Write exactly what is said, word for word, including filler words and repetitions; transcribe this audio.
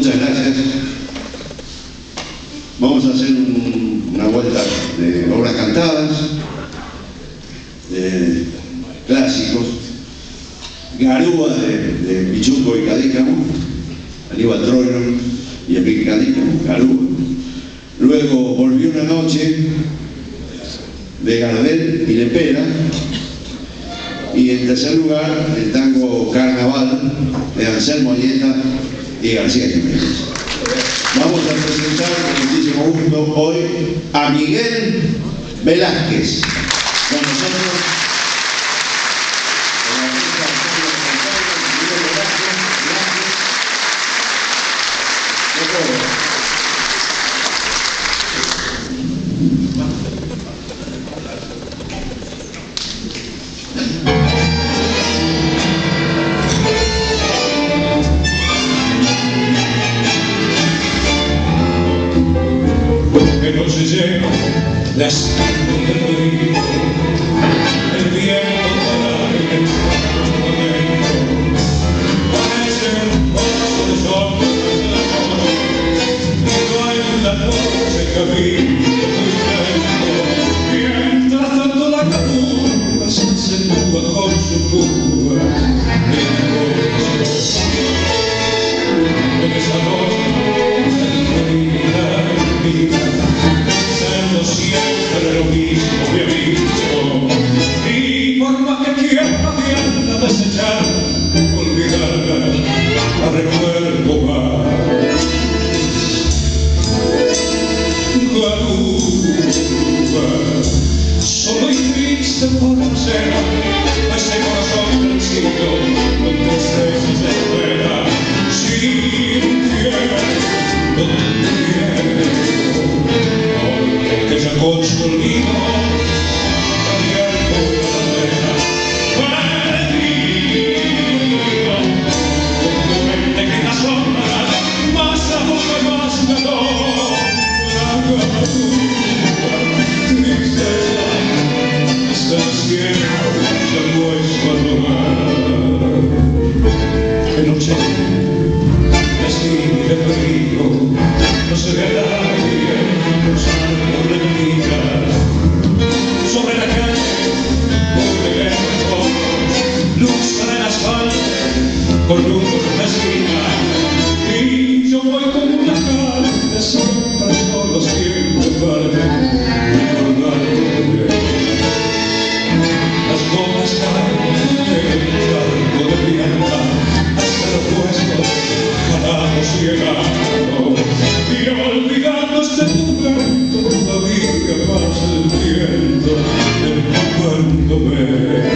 Muchas gracias. Vamos a hacer un, una vuelta de obras cantadas, de clásicos, Garúa de, de Pichuco y Cadícamo, Aníbal Troilo y Enrique Cadícamo, Garúa. Luego Volvió una noche de Gardel y Lepera. Y en tercer lugar, el tango Carnaval de Anselmo Ayeta y García Jiménez. Vamos a presentar con muchísimo gusto hoy a Miguel Velázquez. Con nosotros, con la orquesta Miguel Velázquez, Velázquez, de todo. Las del río, el viento para el momento, parece un pozo de sol de la noche, y no hay en la noche camino muy lento. Mientras tanto la capura se encendúa con su curva en voz. En esa noche, tranquilidad vida, siempre lo mismo que he visto, y por más que quiera cambiarla, desechar, olvidarla, la recuerdo más. Garúa, solo y triste por ser ese corazón vencido, con tristeza se espera, sin tiempo, que ya con su olvido abierto la bandera perdido, con tu mente que la sombra más abajo y más calor, la captura, tristeza, hasta el cielo ya no es abandonar. De noche, vestido de frío, no se ve a nadie, sobre la calle, muy de lejos, luz para el asfalto, con luz de esquina, y yo voy como una carne, siempre solo siempre parte, recordando las gotas caen en el charco de vianda, hasta los puestos, parados y llegados, y olvidando este momento, todavía pasa el viento, empapándome.